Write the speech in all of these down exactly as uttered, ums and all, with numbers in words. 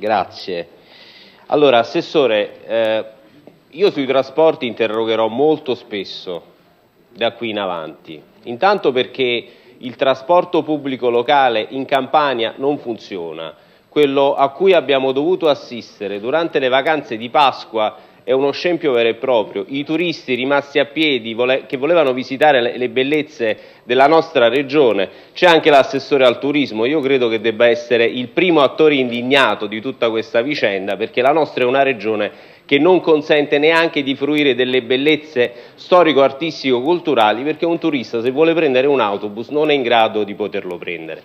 Grazie. Allora, Assessore, eh, io sui trasporti interrogherò molto spesso da qui in avanti. Intanto perché il trasporto pubblico locale in Campania non funziona. Quello a cui abbiamo dovuto assistere durante le vacanze di Pasqua è uno scempio vero e proprio. I turisti rimasti a piedi vole che volevano visitare le, le bellezze della nostra regione, c'è anche l'assessore al turismo, io credo che debba essere il primo attore indignato di tutta questa vicenda, perché la nostra è una regione che non consente neanche di fruire delle bellezze storico-artistico-culturali, perché un turista, se vuole prendere un autobus, non è in grado di poterlo prendere.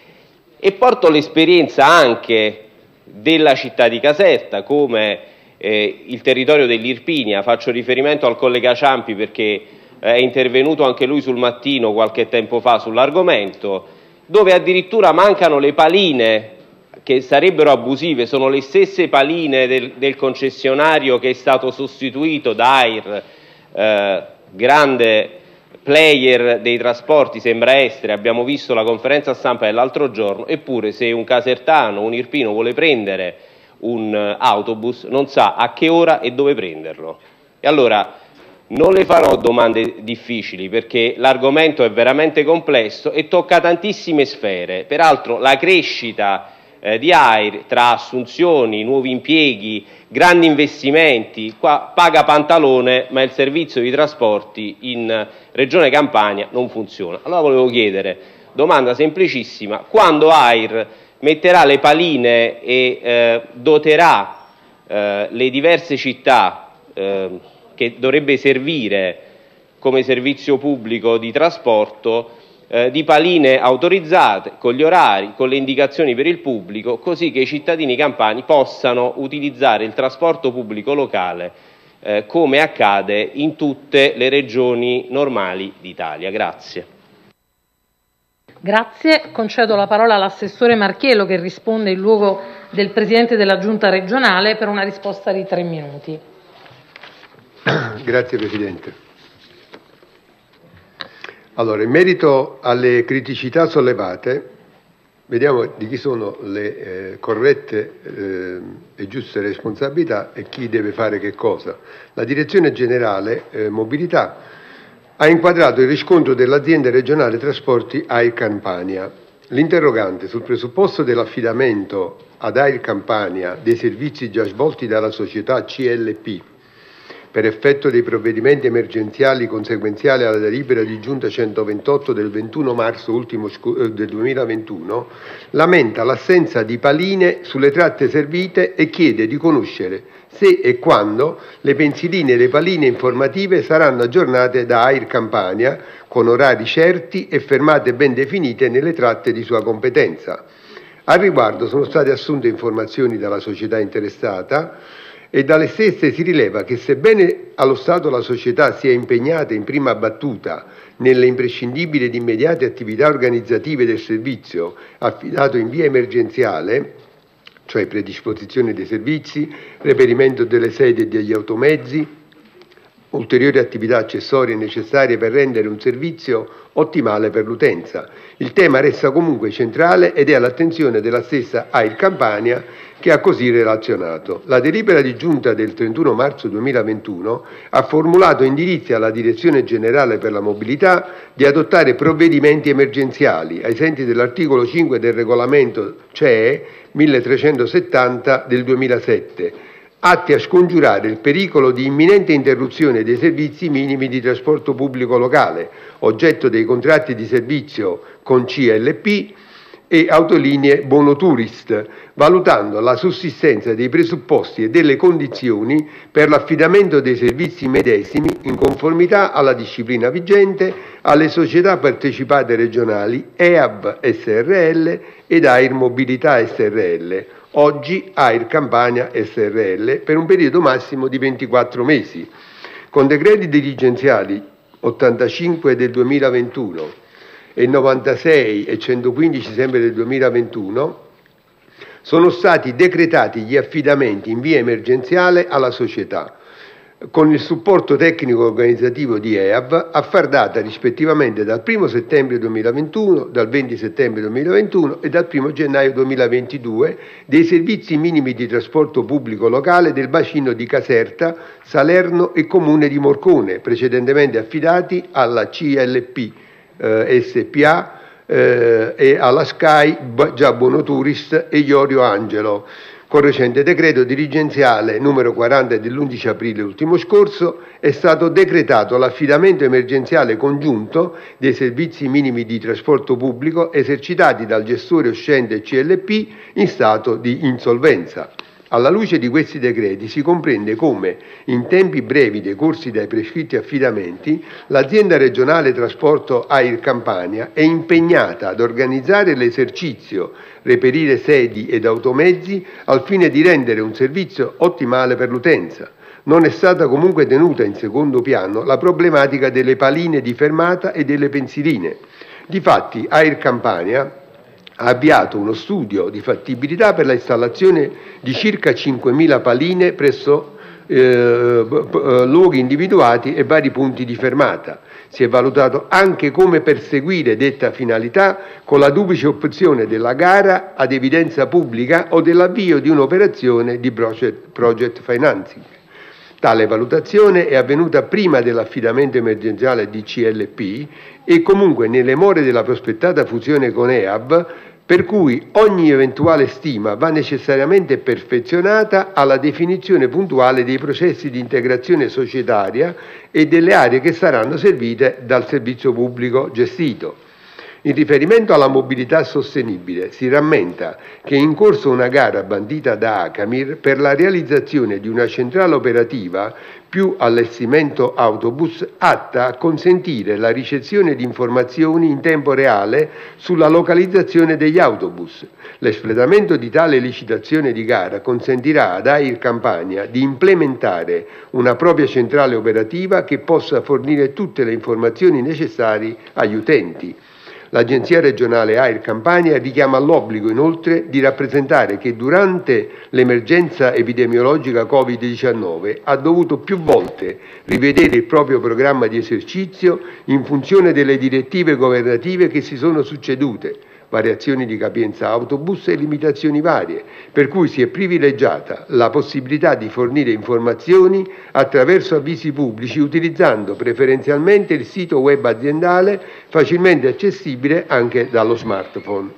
E porto l'esperienza anche della città di Caserta, come eh, il territorio dell'Irpinia. Faccio riferimento al collega Ciampi perché è intervenuto anche lui sul Mattino qualche tempo fa sull'argomento, dove addirittura mancano le paline che sarebbero abusive, sono le stesse paline del, del concessionario che è stato sostituito da AIR, eh, grande player dei trasporti, sembra essere, abbiamo visto la conferenza stampa dell'altro giorno, eppure se un casertano, un irpino vuole prendere un autobus non sa a che ora e dove prenderlo. E allora non le farò domande difficili perché l'argomento è veramente complesso e tocca tantissime sfere. Peraltro la crescita eh, di AIR tra assunzioni, nuovi impieghi, grandi investimenti, qua paga pantalone, ma il servizio di trasporti in Regione Campania non funziona. Allora volevo chiedere, domanda semplicissima, quando AIR metterà le paline e eh, doterà eh, le diverse città eh, che dovrebbe servire come servizio pubblico di trasporto, eh, di paline autorizzate, con gli orari, con le indicazioni per il pubblico, così che i cittadini campani possano utilizzare il trasporto pubblico locale eh, come accade in tutte le regioni normali d'Italia. Grazie. Grazie. Concedo la parola all'assessore Marchiello che risponde in luogo del Presidente della Giunta regionale per una risposta di tre minuti. Grazie Presidente. Allora, in merito alle criticità sollevate, vediamo di chi sono le eh, corrette eh, e giuste responsabilità e chi deve fare che cosa. La Direzione Generale eh, Mobilità ha inquadrato il riscontro dell'azienda regionale trasporti AIR Campania. L'interrogante, sul presupposto dell'affidamento ad AIR Campania dei servizi già svolti dalla società C L P per effetto dei provvedimenti emergenziali conseguenziali alla delibera di giunta centoventotto del ventuno marzo ultimo del duemilaventuno, lamenta l'assenza di paline sulle tratte servite e chiede di conoscere se e quando le pensiline e le paline informative saranno aggiornate da AIR Campania con orari certi e fermate ben definite nelle tratte di sua competenza. Al riguardo sono state assunte informazioni dalla società interessata e dalle stesse si rileva che sebbene allo Stato la società sia impegnata in prima battuta nelle imprescindibili ed immediate attività organizzative del servizio affidato in via emergenziale, cioè predisposizione dei servizi, reperimento delle sedi e degli automezzi, ulteriori attività accessorie necessarie per rendere un servizio ottimale per l'utenza. Il tema resta comunque centrale ed è all'attenzione della stessa AIR Campania che ha così relazionato. La delibera di giunta del trentuno marzo duemilaventuno ha formulato indirizzi alla Direzione Generale per la Mobilità di adottare provvedimenti emergenziali ai sensi dell'articolo cinque del regolamento C E E milletrecentosettanta del duemilasette, atti a scongiurare il pericolo di imminente interruzione dei servizi minimi di trasporto pubblico locale, oggetto dei contratti di servizio con C L P e autolinee Bonotourist, valutando la sussistenza dei presupposti e delle condizioni per l'affidamento dei servizi medesimi in conformità alla disciplina vigente alle società partecipate regionali E A B S R L ed AIR Mobilità S R L, oggi AIR Campania S R L, per un periodo massimo di ventiquattro mesi. Con decreti dirigenziali ottantacinque del duemilaventuno e novantasei e centoquindici sempre del duemilaventuno sono stati decretati gli affidamenti in via emergenziale alla società. con il supporto tecnico organizzativo di E A V, a far data rispettivamente dal primo settembre duemilaventuno, dal venti settembre duemilaventuno e dal primo gennaio duemilaventidue dei servizi minimi di trasporto pubblico locale del bacino di Caserta, Salerno e Comune di Morcone, precedentemente affidati alla C L P eh, S P A eh, e alla Sky, già Bonotourist e Iorio Angelo. Con recente decreto dirigenziale numero quaranta dell'undici aprile ultimo scorso è stato decretato l'affidamento emergenziale congiunto dei servizi minimi di trasporto pubblico esercitati dal gestore uscente C L P in stato di insolvenza. Alla luce di questi decreti si comprende come, in tempi brevi decorsi dai prescritti affidamenti, l'azienda regionale trasporto Air Campania è impegnata ad organizzare l'esercizio, reperire sedi ed automezzi al fine di rendere un servizio ottimale per l'utenza. Non è stata comunque tenuta in secondo piano la problematica delle paline di fermata e delle pensiline. Difatti, Air Campania ha avviato uno studio di fattibilità per la installazione di circa cinquemila paline presso eh, luoghi individuati e vari punti di fermata. Si è valutato anche come perseguire detta finalità con la duplice opzione della gara ad evidenza pubblica o dell'avvio di un'operazione di project, project financing. Tale valutazione è avvenuta prima dell'affidamento emergenziale di C L P e comunque nelle more della prospettata fusione con E A V, per cui ogni eventuale stima va necessariamente perfezionata alla definizione puntuale dei processi di integrazione societaria e delle aree che saranno servite dal servizio pubblico gestito. In riferimento alla mobilità sostenibile, si rammenta che è in corso una gara bandita da Acamir per la realizzazione di una centrale operativa più allestimento autobus atta a consentire la ricezione di informazioni in tempo reale sulla localizzazione degli autobus. L'espletamento di tale licitazione di gara consentirà ad Air Campania di implementare una propria centrale operativa che possa fornire tutte le informazioni necessarie agli utenti. L'Agenzia regionale Air Campania richiama all'obbligo inoltre di rappresentare che durante l'emergenza epidemiologica Covid diciannove ha dovuto più volte rivedere il proprio programma di esercizio in funzione delle direttive governative che si sono succedute, variazioni di capienza autobus e limitazioni varie, per cui si è privilegiata la possibilità di fornire informazioni attraverso avvisi pubblici utilizzando preferenzialmente il sito web aziendale facilmente accessibile anche dallo smartphone.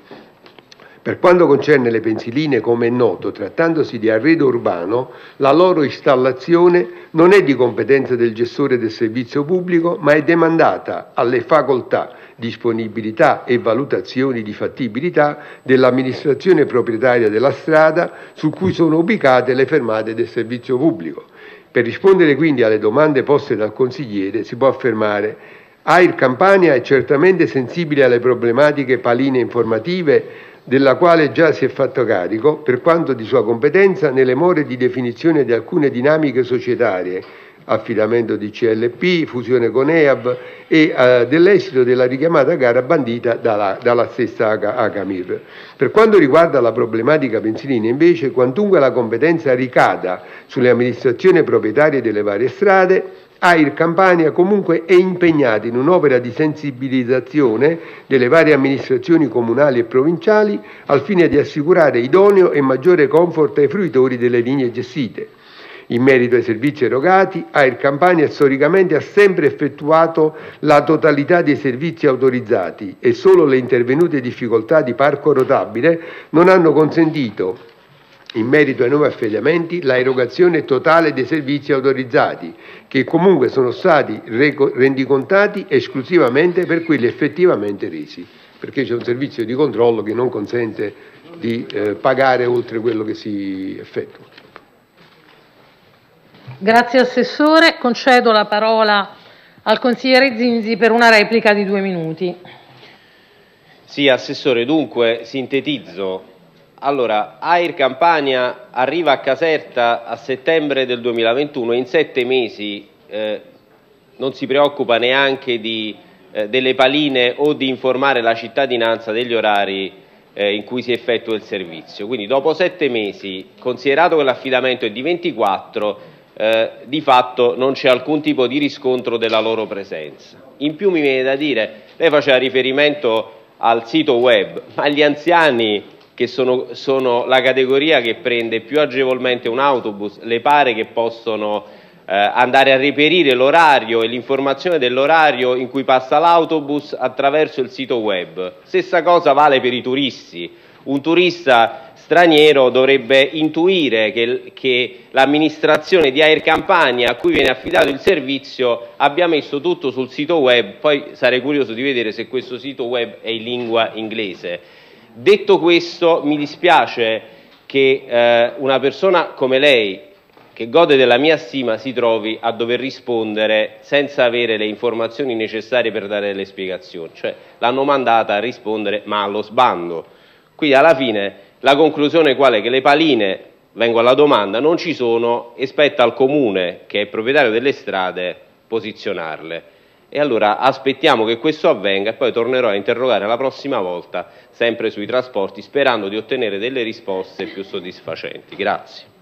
Per quanto concerne le pensiline, come è noto, trattandosi di arredo urbano, la loro installazione non è di competenza del gestore del servizio pubblico, ma è demandata alle facoltà, disponibilità e valutazioni di fattibilità dell'amministrazione proprietaria della strada su cui sono ubicate le fermate del servizio pubblico. Per rispondere quindi alle domande poste dal consigliere si può affermare: Air Campania è certamente sensibile alle problematiche paline informative della quale già si è fatto carico, per quanto di sua competenza, nelle more di definizione di alcune dinamiche societarie, affidamento di C L P, fusione con E A V e eh, dell'esito della richiamata gara bandita dalla, dalla stessa Acamir. Per quanto riguarda la problematica pensiline, invece, quantunque la competenza ricada sulle amministrazioni proprietarie delle varie strade, Air Campania comunque è impegnata in un'opera di sensibilizzazione delle varie amministrazioni comunali e provinciali al fine di assicurare idoneo e maggiore comfort ai fruitori delle linee gestite. In merito ai servizi erogati, Air Campania storicamente ha sempre effettuato la totalità dei servizi autorizzati e solo le intervenute difficoltà di parco rotabile non hanno consentito, in merito ai nuovi affidamenti, la erogazione totale dei servizi autorizzati, che comunque sono stati rendicontati esclusivamente per quelli effettivamente resi, perché c'è un servizio di controllo che non consente di eh, pagare oltre quello che si effettua. Grazie Assessore. Concedo la parola al consigliere Zinzi per una replica di due minuti. Sì, Assessore, dunque sintetizzo. Allora, Air Campania arriva a Caserta a settembre del duemilaventuno e in sette mesi eh, non si preoccupa neanche di, eh, delle paline o di informare la cittadinanza degli orari eh, in cui si effettua il servizio. Quindi dopo sette mesi, considerato che l'affidamento è di ventiquattro, eh, di fatto non c'è alcun tipo di riscontro della loro presenza. In più mi viene da dire, lei faceva riferimento al sito web, ma gli anziani, che sono, sono la categoria che prende più agevolmente un autobus, le pare che possono eh, andare a reperire l'orario e l'informazione dell'orario in cui passa l'autobus attraverso il sito web? Stessa cosa vale per i turisti. Un turista straniero dovrebbe intuire che, che l'amministrazione di Air Campania, a cui viene affidato il servizio, abbia messo tutto sul sito web. Poi sarei curioso di vedere se questo sito web è in lingua inglese. Detto questo, mi dispiace che eh, una persona come lei, che gode della mia stima, si trovi a dover rispondere senza avere le informazioni necessarie per dare delle spiegazioni. Cioè, l'hanno mandata a rispondere, ma allo sbando. Quindi alla fine la conclusione qual è? Che le paline, vengo alla domanda, non ci sono e spetta al Comune, che è proprietario delle strade, posizionarle. E allora aspettiamo che questo avvenga e poi tornerò a interrogare la prossima volta sempre sui trasporti, sperando di ottenere delle risposte più soddisfacenti. Grazie.